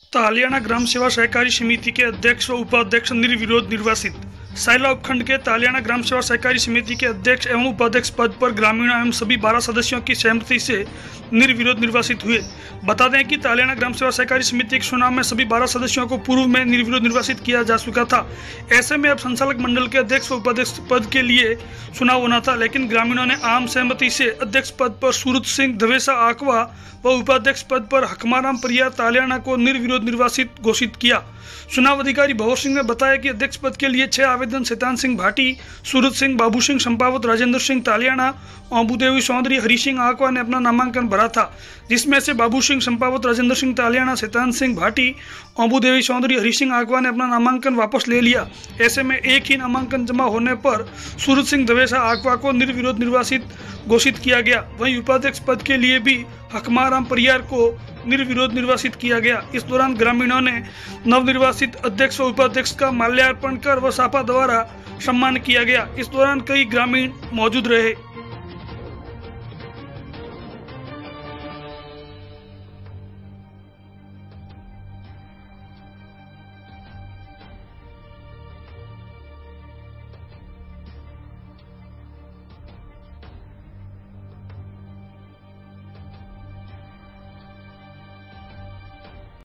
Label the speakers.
Speaker 1: तालियाना ग्राम सेवा सहकारी समिति के अध्यक्ष व उपाध्यक्ष निर्विरोध निर्वासित। सायला उपखंड के तालियाना ग्राम सेवा सहकारी समिति के अध्यक्ष एवं उपाध्यक्ष पद पर ग्रामीणों एवं सभी 12 सदस्यों की सहमति से निर्विरोध निर्वासित हुए। बता दें कि तालियाना ग्राम सेवा सहकारी समिति के चुनाव में सभी 12 सदस्यों को पूर्व में निर्विरोध निर्वासित किया जा चुका था। ऐसे में अब संचालक मंडल के अध्यक्ष व उपाध्यक्ष पद के लिए चुनाव होना था, लेकिन ग्रामीणों ने आम सहमति से अध्यक्ष पद पर सूरत सिंह धवेसा आकवा व उपाध्यक्ष पद पर हकमाराम परियार तालियाना को निर्विरोध निर्वासित घोषित किया। चुनाव अधिकारी भवर सिंह ने बताया कि अध्यक्ष पद के लिए 6 आवेदन शैतान सिंह भाटी, सूरत सिंह, बाबू सिंह संपावत, राजेंद्र सिंह तालियाना, अबूदेवी चौधरी, हरी सिंह आकवा ने अपना नामांकन भरा था, जिसमें से बाबू सिंह संपावत, राजेंद्र सिंह तालियाना, शैतान सिंह भाटी, अबूदेवी चौधरी, हरी सिंह आकवा ने अपना नामांकन वापस ले लिया। ऐसे में एक ही नामांकन जमा होने पर सूरत सिंह धवेसा आकवा को निर्विरोध निर्वासित घोषित किया गया। वहीं उपाध्यक्ष पद के लिए भी हकमाराम परियार को निर्विरोध निर्वासित किया गया। इस दौरान ग्रामीणों ने नवनिर्वाचित अध्यक्ष व उपाध्यक्ष का माल्यार्पण कर व सापा द्वारा सम्मान किया गया। इस दौरान कई ग्रामीण मौजूद रहे।